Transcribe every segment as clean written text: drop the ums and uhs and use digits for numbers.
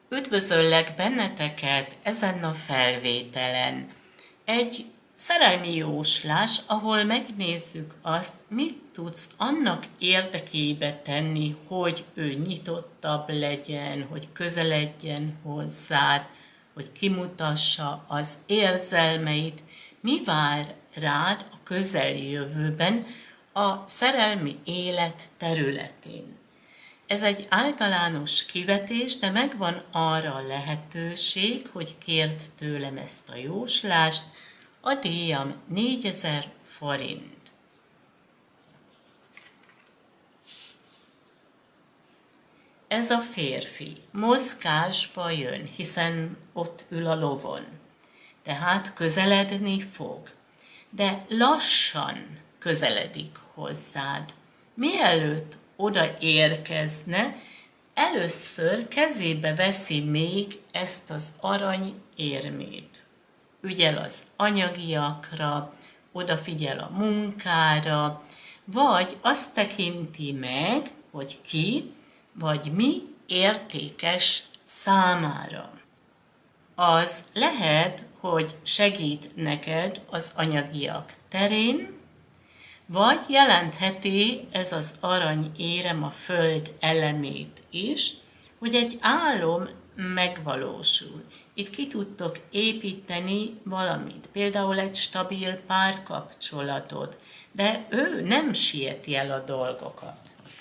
Üdvözöllek benneteket ezen a felvételen. Egy szerelmi jóslás, ahol megnézzük azt, mit tudsz annak érdekébe tenni, hogy ő nyitottabb legyen, hogy közeledjen hozzád, hogy kimutassa az érzelmeit, mi vár rád a közeljövőben a szerelmi élet területén. Ez egy általános kivetés, de megvan arra a lehetőség, hogy kérd tőlem ezt a jóslást, a díjam 4000 forint. Ez a férfi mozgásba jön, hiszen ott ül a lovon, tehát közeledni fog, de lassan közeledik hozzád. Mielőtt oda érkezne, először kezébe veszi még ezt az arany érmét. Ügyel az anyagiakra, odafigyel a munkára, vagy azt tekinti meg, hogy ki vagy mi értékes számára. Az lehet, hogy segít neked az anyagiak terén, vagy jelentheti ez az aranyérem a föld elemét is, hogy egy álom megvalósul. Itt ki tudtok építeni valamit, például egy stabil párkapcsolatot, de ő nem sieti el a dolgokat.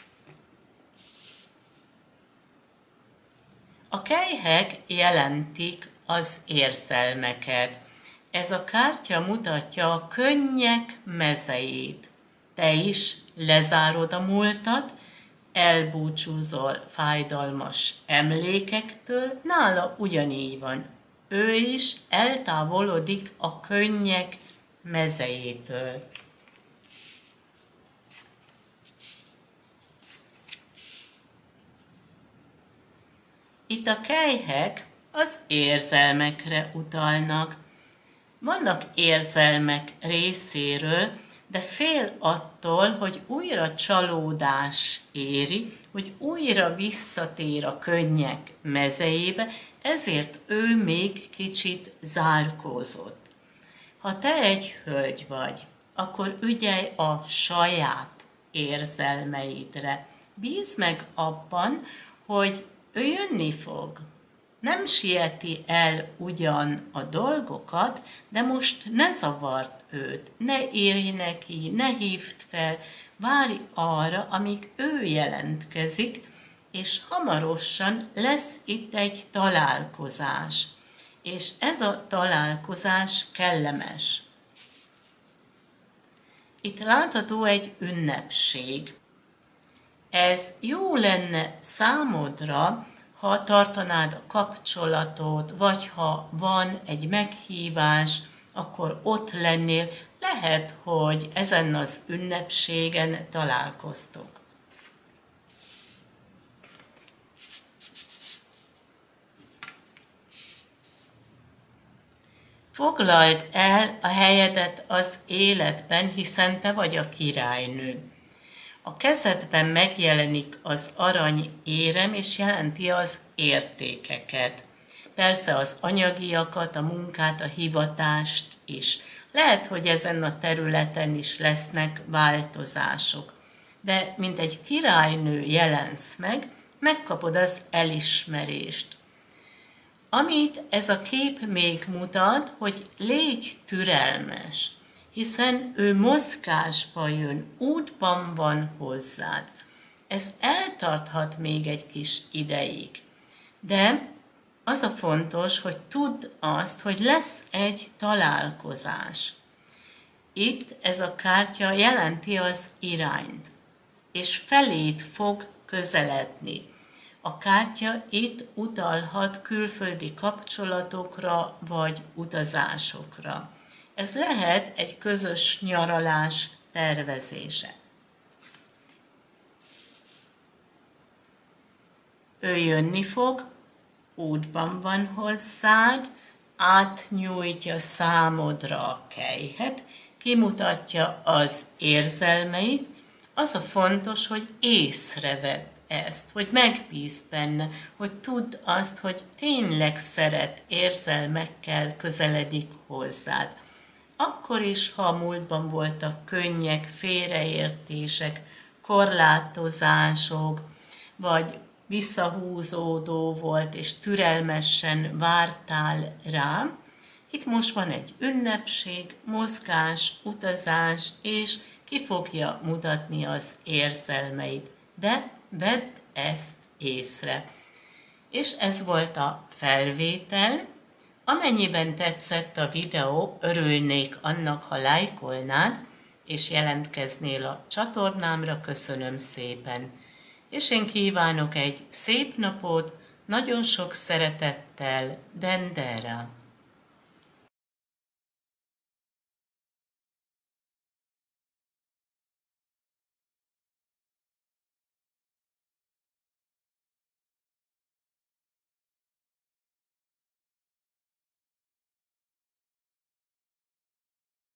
A kelyhek jelentik az érzelmeket. Ez a kártya mutatja a könnyek mezejét. Te is lezárod a múltat, elbúcsúzol fájdalmas emlékektől, nála ugyanígy van. Ő is eltávolodik a könnyek mezejétől. Itt a kelyhek az érzelmekre utalnak. Vannak érzelmek részéről, de fél attól, hogy újra csalódás éri, hogy újra visszatér a könnyek mezejébe, ezért ő még kicsit zárkózott. Ha te egy hölgy vagy, akkor ügyelj a saját érzelmeidre. Bízd meg abban, hogy ő jönni fog. Nem sieti el ugyan a dolgokat, de most ne zavard őt, ne írj neki, ne hívd fel, várj arra, amíg ő jelentkezik, és hamarosan lesz itt egy találkozás. És ez a találkozás kellemes. Itt látható egy ünnepség. Ez jó lenne számodra, ha tartanád a kapcsolatot, vagy ha van egy meghívás, akkor ott lennél, lehet, hogy ezen az ünnepségen találkoztok. Foglald el a helyedet az életben, hiszen te vagy a királynő. A kezedben megjelenik az aranyérem, és jelenti az értékeket. Persze az anyagiakat, a munkát, a hivatást is. Lehet, hogy ezen a területen is lesznek változások. De mint egy királynő jelensz meg, megkapod az elismerést. Amit ez a kép még mutat, hogy légy türelmes, hiszen ő mozgásba jön, útban van hozzád. Ez eltarthat még egy kis ideig. De az a fontos, hogy tudd azt, hogy lesz egy találkozás. Itt ez a kártya jelenti az irányt, és feléd fog közeledni. A kártya itt utalhat külföldi kapcsolatokra vagy utazásokra. Ez lehet egy közös nyaralás tervezése. Ő jönni fog, útban van hozzád, átnyújtja számodra a kelyhet, kimutatja az érzelmeit. Az a fontos, hogy észrevedd ezt, hogy megbíz benne, hogy tudd azt, hogy tényleg szeret, érzelmekkel közeledik hozzád. Akkor is, ha a múltban voltak könnyek, félreértések, korlátozások, vagy visszahúzódó volt, és türelmesen vártál rá, itt most van egy ünnepség, mozgás, utazás, és ki fogja mutatni az érzelmeid. De vedd ezt észre. És ez volt a felvétel. Amennyiben tetszett a videó, örülnék annak, ha lájkolnád, és jelentkeznél a csatornámra, köszönöm szépen. És én kívánok egy szép napot, nagyon sok szeretettel, Dendera.